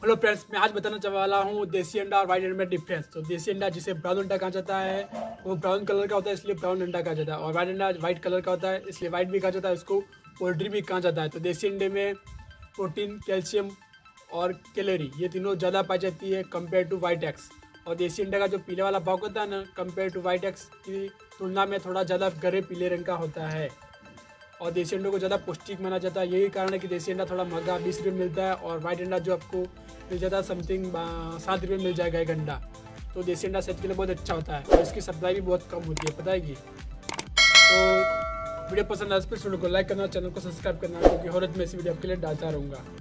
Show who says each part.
Speaker 1: Hello friends, मैं आज बताना चाहने वाला हूँ देसी अंडा और वाइट अंडा में डिफरेंस। तो देसी अंडा जिसे ब्राउन अंडा कहा जाता है वो ब्राउन कलर का होता है, इसलिए ब्राउन अंडा कहा जाता है। और वाइट अंडा वाइट कलर का होता है, इसलिए वाइट भी कहा जाता है, उसको पोल्ट्री भी कहा जाता है। तो देसी अंडे में प्रोटीन, कैल्शियम और कैलोरी ये तीनों ज़्यादा पाई जाती है कंपेयर टू वाइट एग्स। और देसी अंडे का जो पीले वाला भाग होता है ना, कंपेयर टू वाइट एग्स की तुलना में थोड़ा ज़्यादा गहरे पीले रंग का होता है। और देसी अंडों को ज़्यादा पौष्टिक माना जाता है। यही कारण है कि देसी अंडा थोड़ा महंगा 20 रुपये मिलता है, और वाइट अंडा जो आपको मिल जाता है समथिंग 7 रुपये मिल जाएगा एक अंडा। तो देसी अंडा सेहत के लिए बहुत अच्छा होता है, और इसकी सप्लाई भी बहुत कम होती है, पता है कि। तो वीडियो पसंद आए तो वीडियो को लाइक करना, चैनल को सब्सक्राइब करना, क्योंकि हर रोज मैं इसी वीडियो आपके लिए डालता रहूँगा।